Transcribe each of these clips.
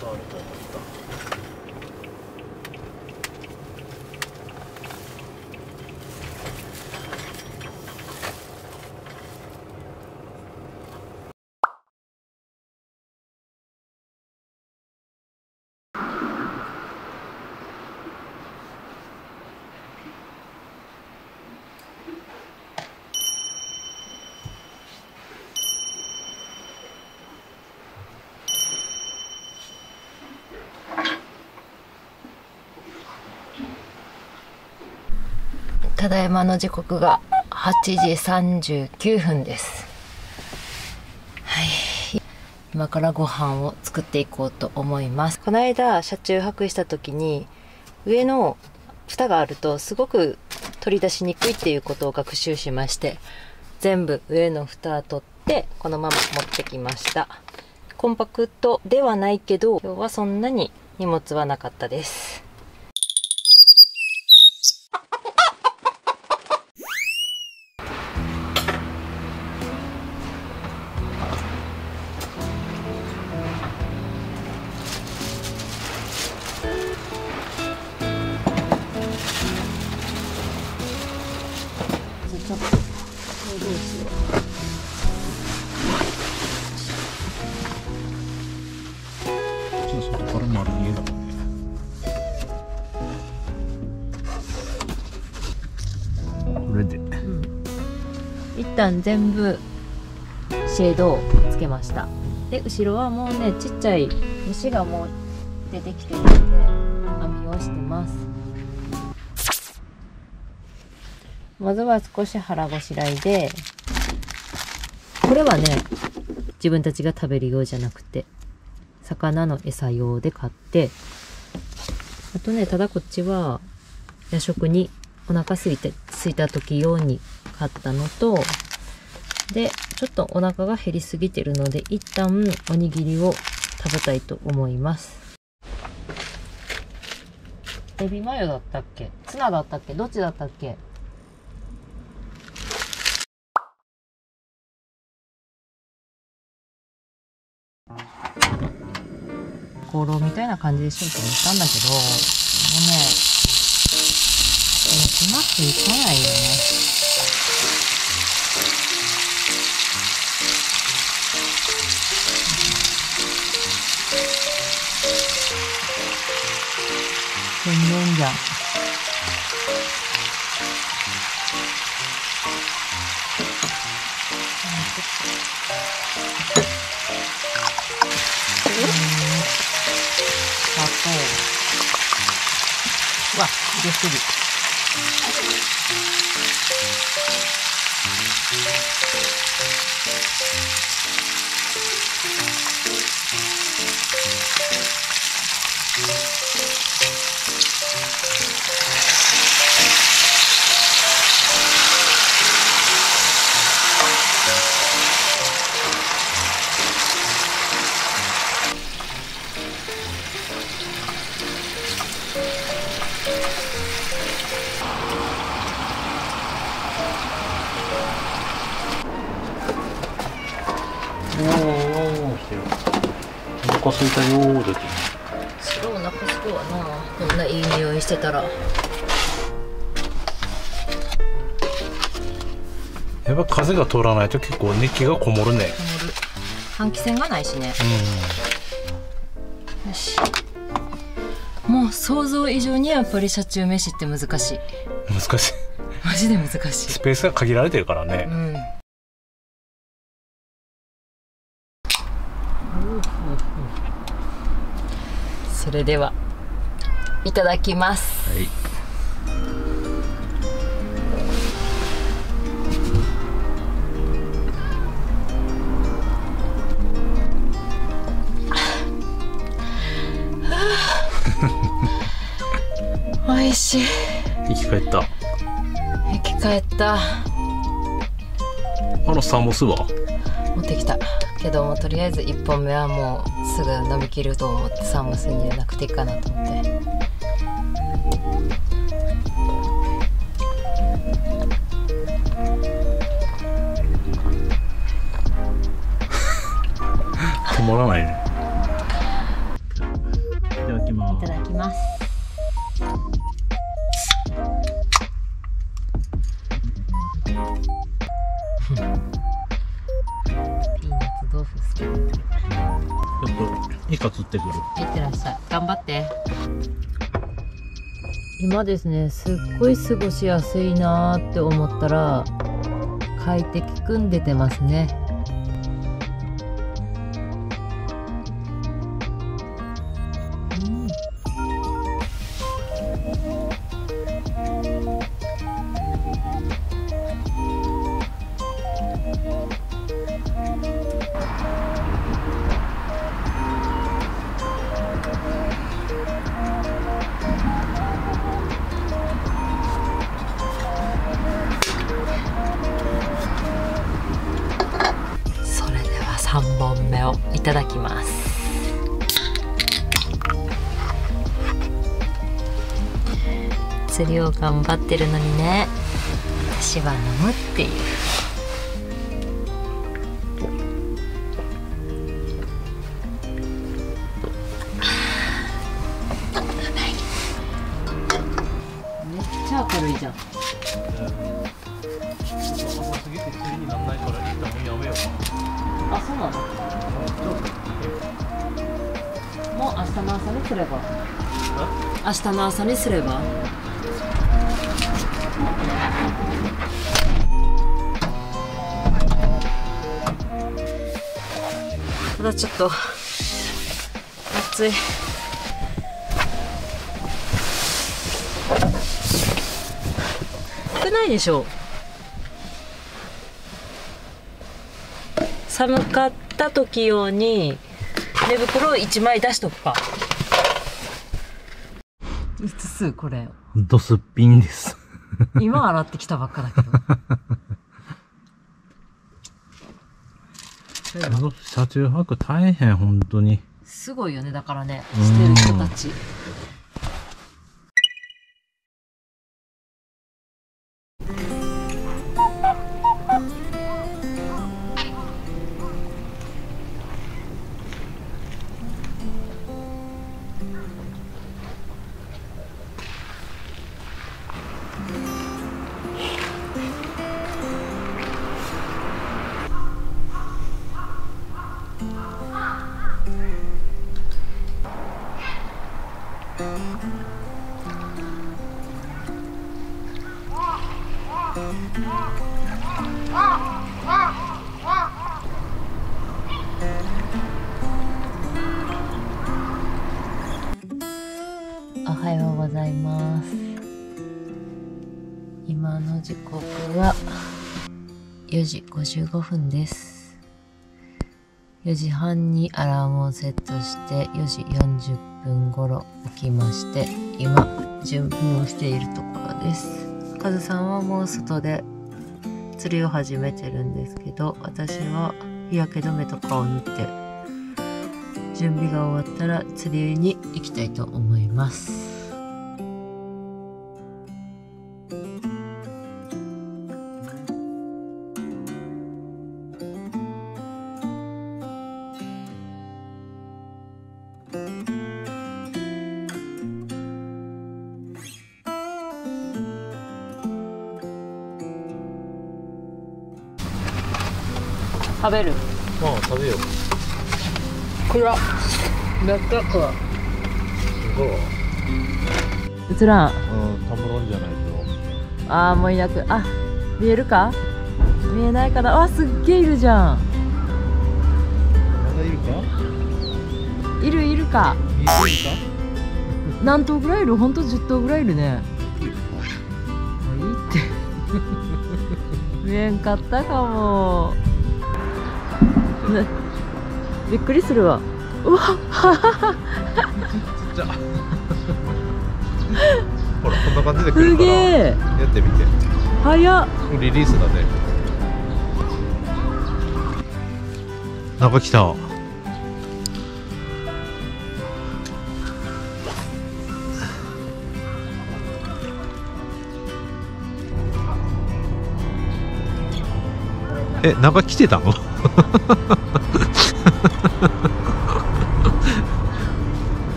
とあると思った。 ただいまの時刻が8時39分です。はい、今からご飯を作っていこうと思います。この間車中泊した時に上の蓋があるとすごく取り出しにくいっていうことを学習しまして、全部上の蓋取ってこのまま持ってきました。コンパクトではないけど今日はそんなに荷物はなかったです。ちょっとどうしよう。外から丸見えだもんね。これで、 一旦全部シェードをつけました。で後ろはもうねちっちゃい虫がもう出てきてるので網をしてます。まずは少し腹ごしらえで、これはね自分たちが食べるようじゃなくて魚の餌用で買って、あとねただこっちは夜食にお腹空いた時用に買ったのと、でちょっとお腹が減りすぎてるので一旦おにぎりを食べたいと思います。エビマヨだったっけ、ツナだったっけ、どっちだったっけ。香炉みたいな感じでしようと思ったんだけど、もうねうまくいかないよね。全然じゃん。砂糖。うわ、入れすぎ。 してる。お腹すいたよーだって。 それお腹すくわな、こんないい匂いしてたら。 やっぱ風が通らないと結構熱気がこもるね。 こもる。換気扇がないしね。よし。もう想像以上にやっぱり車中飯って難しい。 難しい。 マジで難しい。 スペースが限られてるからね。 それではいただきます。 はい。 美味しい。 生き返った。 生き返った。 サーモスは持ってきたけども、とりあえず1本目はもうすぐ飲み切ると思ってサーモスに入れなくていいかなと思って。 止まらないね。 きます。ピーナッツ豆腐好き。 ちょっとイカ釣ってくる。 いってらっしゃい。頑張って。今ですね、すっごい過ごしやすいなーって思ったら快適くん出てますね。3本目をいただきます。釣りを頑張ってるのにね、私は飲むっていう。めっちゃ明るいじゃん。 遅すぎて釣りにならないから一旦やめようかな。 あ、そうなの？もう明日の朝にすれば。明日の朝にすれば。ただちょっと暑い。少ないでしょ。寒かった時用に寝袋を1枚出しとくか。いつすこれドスッピンです。 今洗ってきたばっかだけど。 車中泊大変、本当にすごいよね。だからね、してる人たち。おはようございます。今の時刻は4時55分です。4時半にアラームをセットして4時40分頃起きまして、今準備をしているところです。カズさんはもう外で釣りを始めてるんですけど、私は日焼け止めとかを塗って準備が終わったら釣りに行きたいと思います。食べる？ まあ食べよう。 暗っ。めっちゃ暗い。 すごい。 映らん。 たまらんじゃないと。 ああ、もういなく。あ、見えるか？見えないかな。あ、すっげえいるじゃん。 まだいるか？ いるいるか。 いるか？ 何頭ぐらいいる？ほんと10頭ぐらいいるね。もういいって。見えんかったかも。ね、びっくりするわ。うわっ。 じゃあほら、こんな感じで来るからやってみて。 早っ。 リリースだね。なんか来た。え、なんか来てたの？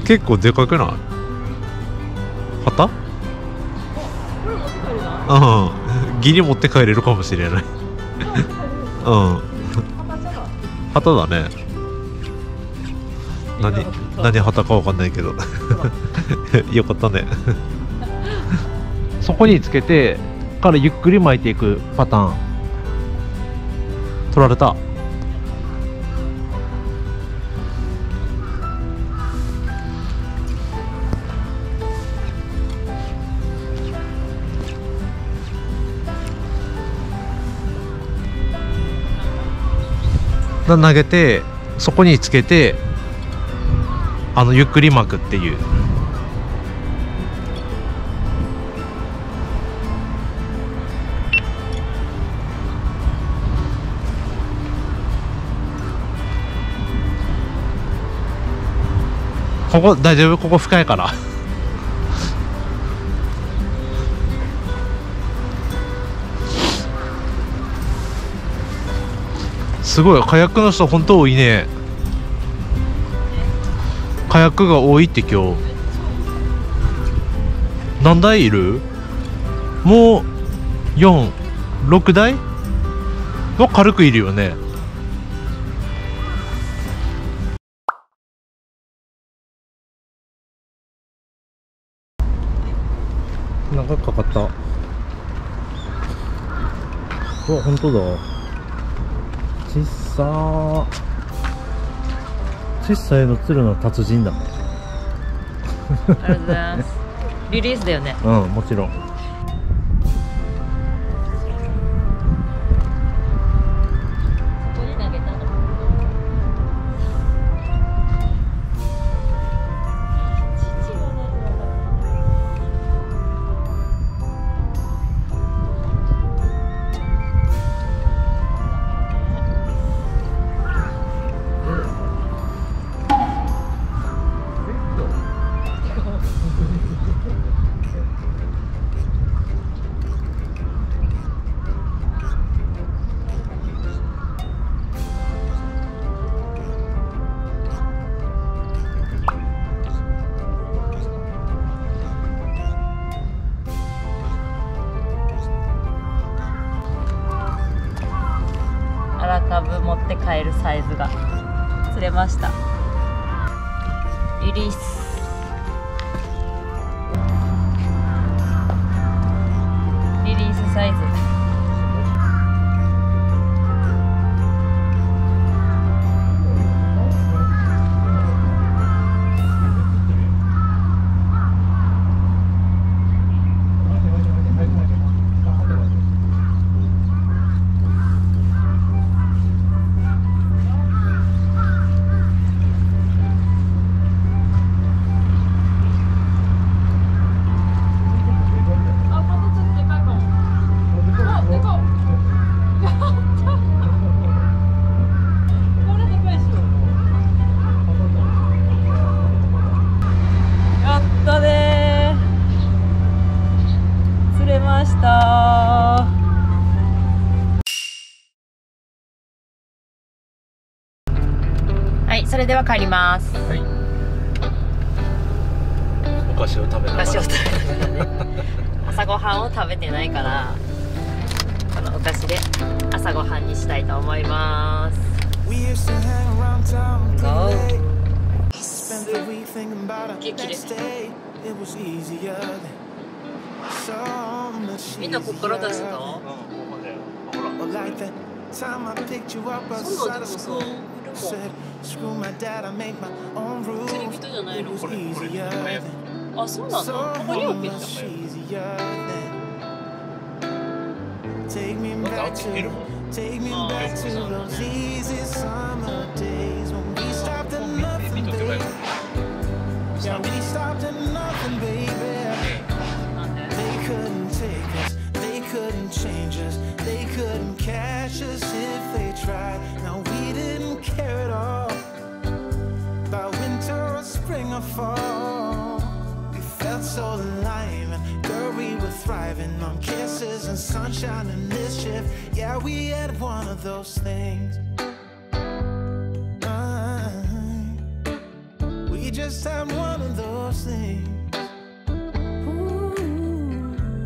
結構でかくない？旗？うん、ギリ持って帰れるかもしれない。うん、旗だね。何旗かわかんないけど。よかったね。 そこにつけてからゆっくり巻いていくパターン。 取られた。投げてそこにつけてゆっくり巻くっていう。ここ大丈夫？ここ深いからすごい、カヤックの人本当多いね。カヤックが多いって今日。何台いる？もう4、6台は軽くいるよね。なんかかかった。うわ、本当だ。小さいの釣るの達人だね。 ありがとうございます。リリースだよね。 うん、もちろん。 ここに投げたの。荒株持って帰るサイズが釣れました。リリース。リリースサイズ。はい、それでは帰ります。 はい。お菓子を食べながら。 お菓子を食べながらね。朝ごはんを食べてないから、このお菓子で朝ごはんにしたいと思います。Go。激励。みんなここから出すの？そうなんでもそう。釣り人じゃないの？あ、そうなの？ここに置けた。なんか開けるもん。見とけばよかった。 Fall. We felt so alive, and girl, we were thriving on kisses and sunshine and mischief. Yeah, we had one of those things. We We just had one of those things.